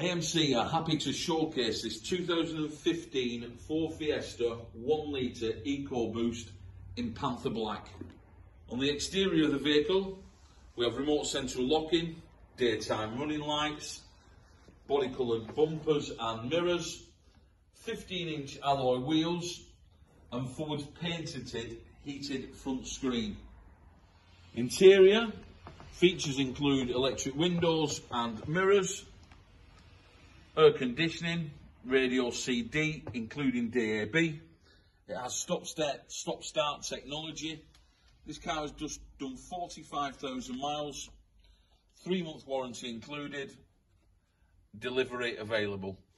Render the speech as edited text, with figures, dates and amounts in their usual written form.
AMC are happy to showcase this 2015 Ford Fiesta 1 litre EcoBoost in Panther Black. On the exterior of the vehicle, we have remote central locking, daytime running lights, body coloured bumpers and mirrors, 15-inch alloy wheels and forward painted heated front screen. Interior features include electric windows and mirrors, air conditioning, radio CD including DAB. It has stop-start technology. This car has just done 45,000 miles, 3-month warranty included, delivery available.